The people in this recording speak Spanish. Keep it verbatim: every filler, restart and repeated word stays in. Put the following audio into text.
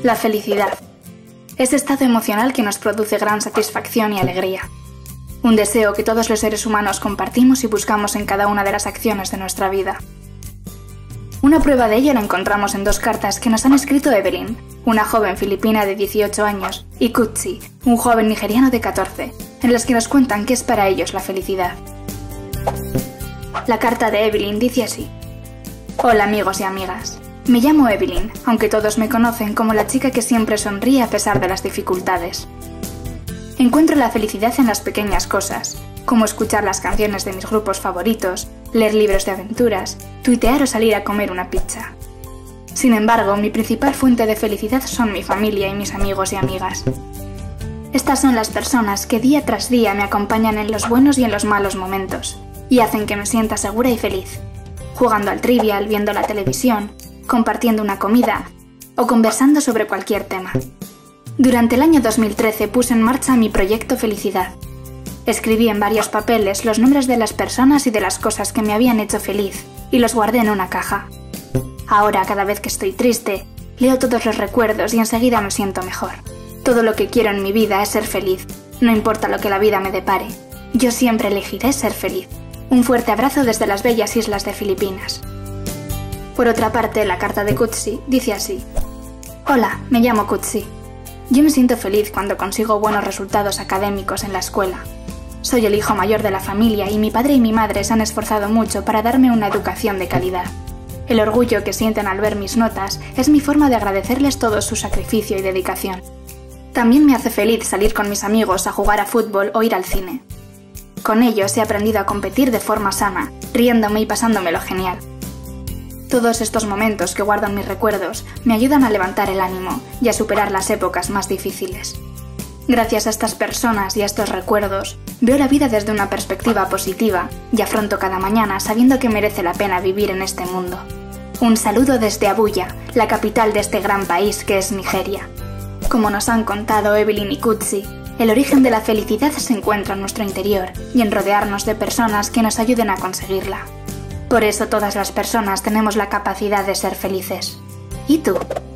La felicidad. Ese estado emocional que nos produce gran satisfacción y alegría. Un deseo que todos los seres humanos compartimos y buscamos en cada una de las acciones de nuestra vida. Una prueba de ello la encontramos en dos cartas que nos han escrito Evelyn, una joven filipina de dieciocho años, y Kutsi, un joven nigeriano de catorce, en las que nos cuentan qué es para ellos la felicidad. La carta de Evelyn dice así: Hola amigos y amigas. Me llamo Evelyn, aunque todos me conocen como la chica que siempre sonríe a pesar de las dificultades. Encuentro la felicidad en las pequeñas cosas, como escuchar las canciones de mis grupos favoritos, leer libros de aventuras, tuitear o salir a comer una pizza. Sin embargo, mi principal fuente de felicidad son mi familia y mis amigos y amigas. Estas son las personas que día tras día me acompañan en los buenos y en los malos momentos, y hacen que me sienta segura y feliz, jugando al trivial, viendo la televisión, compartiendo una comida o conversando sobre cualquier tema. Durante el año dos mil trece puse en marcha mi proyecto Felicidad. Escribí en varios papeles los nombres de las personas y de las cosas que me habían hecho feliz y los guardé en una caja. Ahora, cada vez que estoy triste, leo todos los recuerdos y enseguida me siento mejor. Todo lo que quiero en mi vida es ser feliz, no importa lo que la vida me depare. Yo siempre elegiré ser feliz. Un fuerte abrazo desde las bellas islas de Filipinas. Por otra parte, la carta de Kutsi dice así: Hola, me llamo Kutsi. Yo me siento feliz cuando consigo buenos resultados académicos en la escuela. Soy el hijo mayor de la familia y mi padre y mi madre se han esforzado mucho para darme una educación de calidad. El orgullo que sienten al ver mis notas es mi forma de agradecerles todo su sacrificio y dedicación. También me hace feliz salir con mis amigos a jugar a fútbol o ir al cine. Con ellos he aprendido a competir de forma sana, riéndome y pasándomelo genial. Todos estos momentos que guardo en mis recuerdos me ayudan a levantar el ánimo y a superar las épocas más difíciles. Gracias a estas personas y a estos recuerdos, veo la vida desde una perspectiva positiva y afronto cada mañana sabiendo que merece la pena vivir en este mundo. Un saludo desde Abuya, la capital de este gran país que es Nigeria. Como nos han contado Evelyn y Kutsi, el origen de la felicidad se encuentra en nuestro interior y en rodearnos de personas que nos ayuden a conseguirla. Por eso todas las personas tenemos la capacidad de ser felices. ¿Y tú?